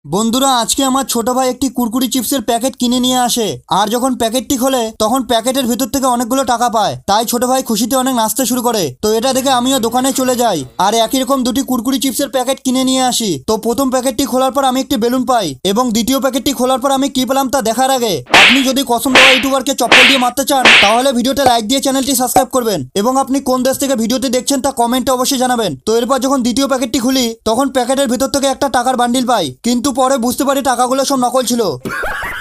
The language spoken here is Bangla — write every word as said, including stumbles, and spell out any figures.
বন্ধুরা আজকে আমার ছোট ভাই একটি কুরকুরি চিপসের প্যাকেট কিনে নিয়ে আসে। আর যখন প্যাকেটটি খোলে তখন প্যাকেটের ভিতর থেকে অনেকগুলো টাকা পায়। তাই ছোট ভাই খুশিতে অনেক নাচতে শুরু করে। তো এটা দেখে আমিও দোকানে চলে যাই আর একই রকম দুটি কুরকুরি চিপসের প্যাকেট কিনে নিয়ে আসি। তো প্রথম প্যাকেটটি খোলার পর আমি একটি বেলুন পাই এবং দ্বিতীয় প্যাকেটটি খোলার পর আমি কি পেলাম তা দেখার আগে আপনি যদি কসম দেওয়া ইউটিউবারকে চপ্পল দিয়ে মারতে চান তাহলে ভিডিওতে লাইক দিয়ে চ্যানেলটি সাবস্ক্রাইব করবেন এবং আপনি কোন দেশ থেকে ভিডিওতে দেখছেন তা কমেন্টে অবশ্যই জানাবেন। তো এরপর যখন দ্বিতীয় প্যাকেটটি খুলি তখন প্যাকেটের ভিতর থেকে একটা টাকার বান্ডিল পাই, কিন্তু পরে বুঝতে পারি টাকাগুলো সব নকল ছিল।